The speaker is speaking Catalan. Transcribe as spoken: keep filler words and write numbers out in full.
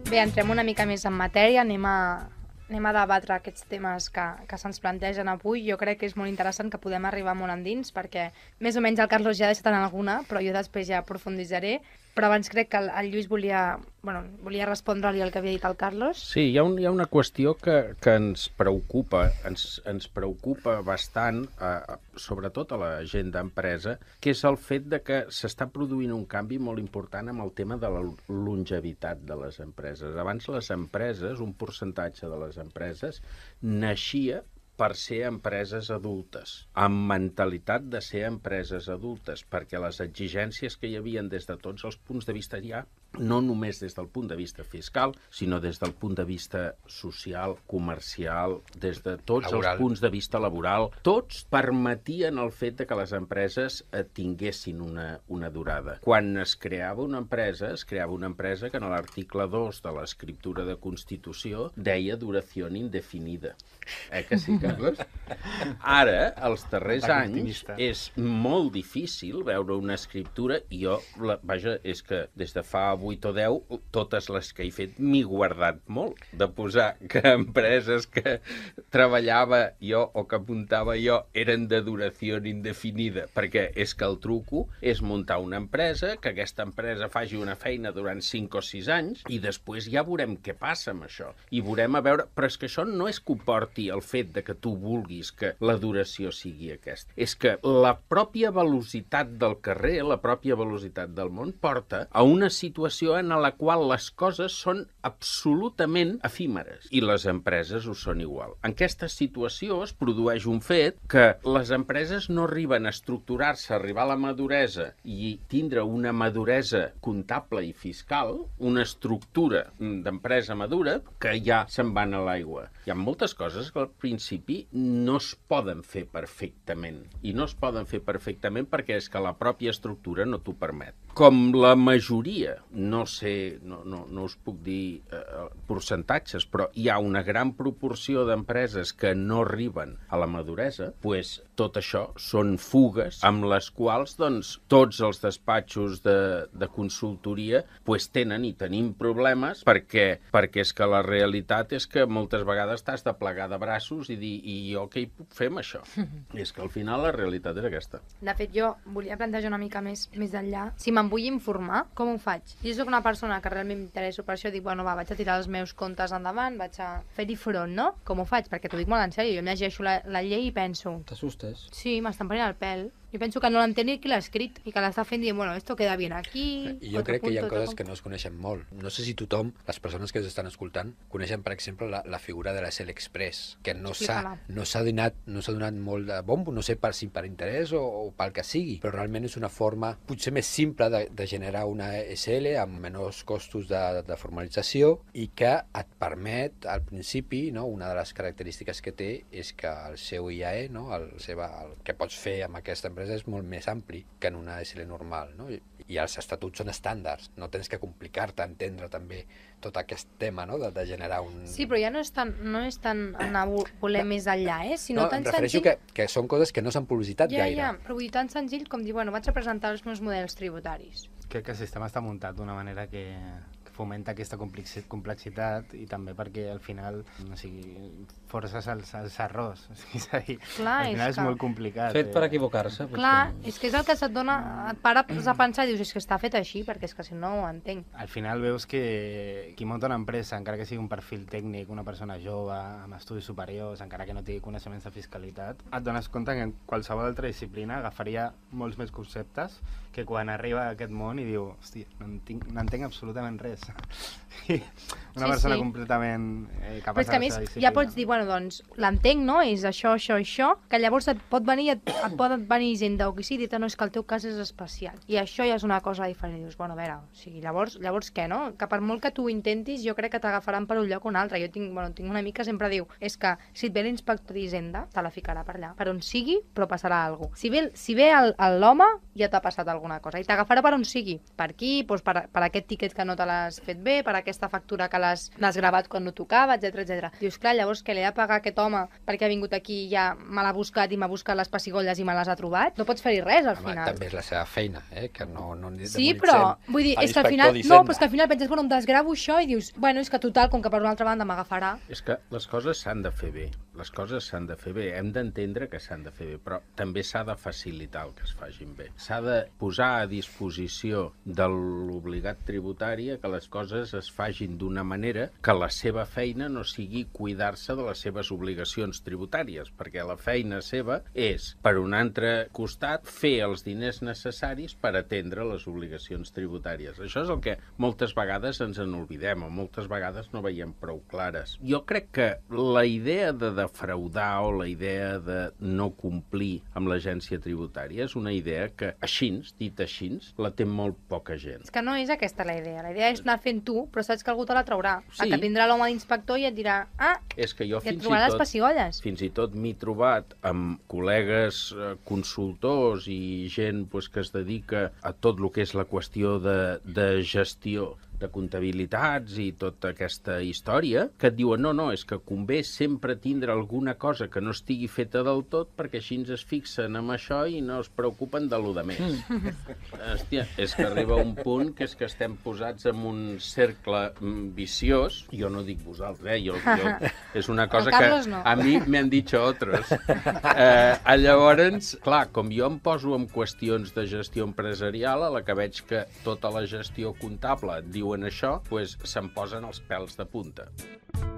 Bé, entrem una mica més en matèria, anem a, anem a debatre aquests temes que, que se'ns plantegen avui. Jo crec que és molt interessant que podem arribar molt endins, perquè més o menys el Carlos ja ha deixat en alguna, però jo després ja aprofunditzaré. Però abans crec que el, el Lluís volia, bueno, volia respondre-li el que havia dit el Carlos. Sí, hi ha, un, hi ha una qüestió que, que ens preocupa, ens, ens preocupa bastant, eh, sobretot a la gent d'empresa, que és el fet de que s'està produint un canvi molt important amb el tema de la longevitat de les empreses. Abans les empreses, un percentatge de les empreses, naixia per ser empreses adultes, amb mentalitat de ser empreses adultes, perquè les exigències que hi havien des de tots els punts de vista ja, no només des del punt de vista fiscal, sinó des del punt de vista social, comercial, des de tots laboral. Els punts de vista laboral, tots permetien el fet de que les empreses tinguessin una, una durada. Quan es creava una empresa, es creava una empresa que en l'article dos de l'escriptura de Constitució deia duració indefinida. Eh que sí, Carles? Ara, els darrers anys, és molt difícil veure una escriptura, i jo, la, vaja, és que des de fa vuit o deu, totes les que he fet m'he guardat molt, de posar que empreses que treballava jo o que apuntava jo eren de duració indefinida, perquè és que el truco és muntar una empresa, que aquesta empresa faci una feina durant cinc o sis anys, i després ja veurem què passa amb això. I veurem a veure... Però és que això no és que ho porti el fet de que tu vulguis que la duració sigui aquesta. És que la pròpia velocitat del carrer, la pròpia velocitat del món, porta a una situació en la qual les coses són absolutament efímeres i les empreses ho són igual. En aquesta situació es produeix un fet que les empreses no arriben a estructurar-se, a arribar a la maduresa i tindre una maduresa comptable i fiscal, una estructura d'empresa madura, que ja se'n van a l'aigua. Hi ha moltes coses que al principi no es poden fer perfectament. I no es poden fer perfectament perquè és que la pròpia estructura no t'ho permet. Com la majoria, no sé, no, no, no us puc dir eh, percentatges, però hi ha una gran proporció d'empreses que no arriben a la maduresa, doncs tot això són fugues amb les quals doncs, tots els despatxos de, de consultoria doncs, tenen i tenim problemes perquè, perquè és que la realitat és que moltes vegades t'has de plegar de braços i dir, i jo què hi puc fer amb això? I és que al final la realitat és aquesta. De fet, jo volia plantejar una mica més, més enllà. Si me'n vull informar, com ho faig? Jo soc una persona que realment m'interesso per això, dic, bueno, va, vaig a tirar els meus comptes endavant, vaig a fer-hi front, no? Com ho faig? Perquè t'ho dic molt en sèrio, jo em llegeixo la, la llei i penso... T'assustes? Sí, m'estan prenent el pèl. Jo penso que no l'entén ni qui l'ha escrit i que l'està fent dient, bueno, esto queda bien aquí... I jo crec que hi ha coses que no es coneixen molt. No sé si tothom, les persones que ens estan escoltant, coneixen, per exemple, la, la figura de la S L Express, que no s'ha no s'ha donat, no s'ha donat molt de bombo, no sé per, si per interès o, o pel que sigui, però realment és una forma potser més simple de, de generar una S L amb menors costos de, de formalització i que et permet, al principi, no, una de les característiques que té és que el seu I A E, no, el, seva, el que pots fer amb aquesta empresa és molt més ampli que en una S L normal, no? I, i els estatuts són estàndards, no tens que complicar-te a entendre també tot aquest tema, no? de, de generar un... Sí, però ja no és tan, no és tan anar a voler no, més enllà, eh? Sinó no, tan em refereixo senzill... que, que són coses que no s'han publicitat ja, gaire. Ja, però vull dir tan senzill com dir, bueno, vaig a presentar els meus models tributaris. Crec que el sistema està muntat d'una manera que, que fomenta aquesta complexitat i també perquè al final, o sigui, forces els, els errors. O sigui, és a dir, clar, al final és, és que... molt complicat. Fet per equivocar-se. Clar, és que és el que se't dona, et pares a pensar i dius, és que està fet així, perquè és que si no ho entenc. Al final veus que qui munta una empresa, encara que sigui un perfil tècnic, una persona jove, amb estudis superiors, encara que no tingui coneixements de fiscalitat, et dones compte que en qualsevol altra disciplina agafaria molts més conceptes que quan arriba a aquest món i diu, hòstia, no entenc, no entenc absolutament res. Una sí, persona sí. completament eh, capaç de... Però és que a més ja pots dir, bueno, doncs, l'entenc, no? És això, això, això, que llavors et pot venir, et, et pot venir gent d'ofici i dir-te, no, és que el teu cas és especial. I això ja és una cosa diferent. I dius, bueno, a veure, o sigui, llavors, llavors què, no? Que per molt que tu ho intentis, jo crec que t'agafaran per un lloc o un altre. Jo tinc, bueno, tinc una amiga que sempre diu, és que si et ve l'inspector d'Hisenda, te la ficarà per allà. Per on sigui, però passarà alguna cosa. Si ve, si ve l'home, ja t'ha passat alguna cosa. I t'agafarà per on sigui. Per aquí, doncs per, per aquest tiquet que no te l'has fet bé, per aquesta factura que l'has gravat quan no tocava, etcètera, etcètera. Dius, clar, llavors que li he de pagar a aquest home perquè ha vingut aquí i ja me l'ha buscat i m'ha buscat les pessigolles i me les ha trobat? No pots fer-hi res, al Home, final. també és la seva feina, eh? Que no, no ni Sí, però, vull dir, és que al final, no, però és que al final penses, bueno, em desgravo això i dius, bueno, és que total, com que per una altra banda m'agafarà. És que les coses s'han de fer bé, les coses s'han de fer bé, hem d'entendre que s'han de fer bé, però també s'ha de facilitar el que es facin bé. S'ha de posar a disposició de l'obligat tributari que les coses es facin d'una manera que la seva feina no sigui cuidar-se de les seves obligacions tributàries, perquè la feina seva és, per un altre costat, fer els diners necessaris per atendre les obligacions tributàries. Això és el que moltes vegades ens en oblidem, o moltes vegades no veiem prou clares. Jo crec que la idea de defraudar o la idea de no complir amb l'agència tributària és una idea que, així, dit així, la té molt poca gent. És que no és aquesta la idea. La idea és anar fent tu, però saps que algú te la traurà. Sí. Que vindrà l'home d'inspector i et dirà, ah, és que jo i et fins trobarà i les tot, pessigolles. fins i tot m'he trobat amb col·legues eh, consultors i gent pues, que es dedica a tot el que és la qüestió de, de gestió de comptabilitats i tota aquesta història, que et diuen, no, no, és que convé sempre tindre alguna cosa que no estigui feta del tot perquè així es fixen amb això i no es preocupen de lo de més. Mm. Hòstia, és que arriba un punt que és que estem posats en un cercle viciós, jo no dic vosaltres, eh? jo, jo, és una cosa que no. a mi m'han dit otros. Eh, llavors, clar, com jo em poso en qüestions de gestió empresarial, a la que veig que tota la gestió comptable diu en això, doncs se'm posen els pèls de punta.